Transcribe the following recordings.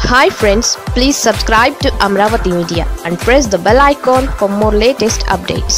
Hi friends, please subscribe to Amaravathi Media and press the bell icon for more latest updates.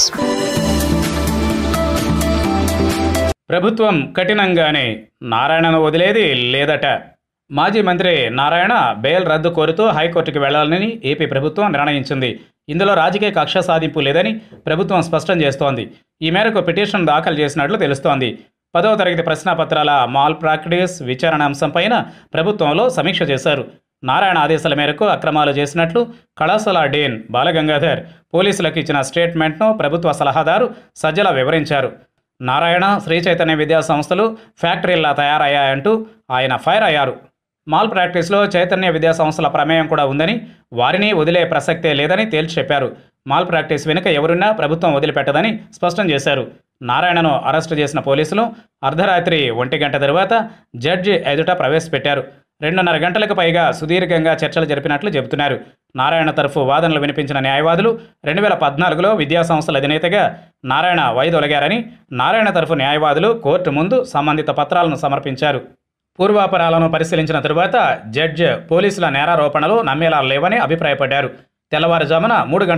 ప్రభుత్వం కఠినంగానే నారాయణను వదిలేది లేదట. మాజీ మంత్రి Narayana bail రద్దు కోరుతూ హైకోర్టుకు వెళ్లాలని ఏపీ ప్రభుత్వం నిర్ణయించింది. ఇందులో రాజకీయ కక్ష సాధింపు లేదని ప్రభుత్వం స్పష్టం చేస్తోంది. ఈ మేరకు పిటిషన్ దాఖలు చేసినట్లు తెలుస్తోంది. 10వ తరగతి ప్రశ్నాపత్రాల మాల్ ప్రాక్టీస్ విచారణ అంశంపైన ప్రభుత్వంలో సమీక్ష చేశారు. నారాయణ ఆదేశాల మేరకు అక్రమాలు చేసినట్లు కళాశాల డీన్ బాలగంగాధర్ పోలీసులకు ఇచ్చిన స్టేట్మెంట్ను ప్రభుత్వ సలహాదారు సజ్జల వివరించారు. నారాయణ శ్రీ చైతన్య విద్యా సంస్థలు ఫ్యాక్టరీల్లా తయారయ్యాయంటూ ఆయన ఫైర్ అయ్యారు. మాల్ ప్రాక్టీస్లో చైతన్య విద్యా సంస్థల ప్రమేయం కూడా ఉందని, వారిని వదిలే ప్రసక్తే లేదని తేల్చి చెప్పారు. మాల్ ప్రాక్టీస్ వెనుక ఎవరున్నా ప్రభుత్వం వదిలిపెట్టదని స్పష్టం చేశారు. నారాయణను అరెస్టు చేసిన పోలీసులు అర్ధరాత్రి 1 గంట తరువాత జడ్జి ఎదుట ప్రవేశపెట్టారు. 2.5 గంటలకు పైగా సుదీర్ఘంగా చర్చలు జరిపినట్లు చెబుతున్నారు. నారాయణ తరఫు వాదనలు వినిపించిన న్యాయవాదులు 2014లో విద్యా సంస్థల అధినేతగా నారాయణ వైదొలగారని, నారాయణ తరఫు న్యాయవాదులు కోర్టు ముందు సంబంధిత పత్రాలను సమర్పించారు. పూర్వాపరాలను పరిశీలించిన తరువాత జడ్జి పోలీసుల నేరారోపణలు నమ్మేలా లేవని అభిప్రాయపడ్డారు. తెల్లవారుజామున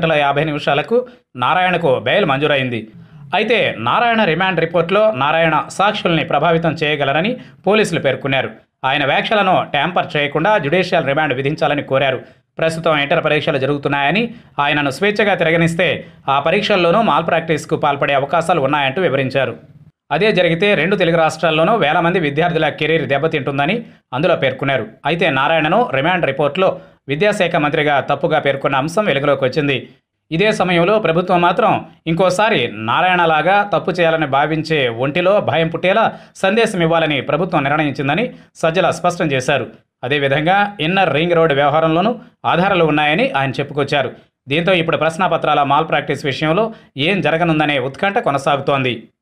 3:50 నారాయణకు బెయిల్ మంజూరైంది. అయితే నారాయణ రిమాండ్ రిపోర్టులో నారాయణ సాక్షుల్ని ప్రభావితం చేయగలరని పోలీసులు పేర్కొన్నారు. ఆయన వ్యాఖ్యలను ట్యాంపర్ చేయకుండా జ్యుడిషియల్ రిమాండ్ విధించాలని కోరారు. ప్రస్తుతం ఇంటర్ పరీక్షలు జరుగుతున్నాయని, ఆయనను స్వేచ్ఛగా తిరగనిస్తే ఆ పరీక్షల్లోనూ మాల్ ప్రాక్టీస్కు పాల్పడే అవకాశాలు ఉన్నాయంటూ వివరించారు. అదే జరిగితే 2 తెలుగు రాష్ట్రాల్లోనూ వేల మంది విద్యార్థుల కెరీర్ దెబ్బతింటుందని అందులో పేర్కొన్నారు. అయితే నారాయణను రిమాండ్ రిపోర్టులో విద్యాశాఖ మంత్రిగా తప్పుగా పేర్కొన్న అంశం వెలుగులోకి వచ్చింది. ఇదే సమయంలో ప్రభుత్వం మాత్రం ఇంకోసారి నారాయణలాగా తప్పు చేయాలని భావించే ఒంటిలో భయం పుట్టేలా సందేశం ఇవ్వాలని ప్రభుత్వం నిర్ణయించిందని సజ్జల స్పష్టం చేశారు. అదేవిధంగా ఇన్నర్ రింగ్ రోడ్డు వ్యవహారంలోనూ ఆధారాలు ఉన్నాయని ఆయన చెప్పుకొచ్చారు. దీంతో ఇప్పుడు ప్రశ్నాపత్రాల మాల్ ప్రాక్టీస్ విషయంలో ఏం జరగనుందనే ఉత్కంఠ కొనసాగుతోంది.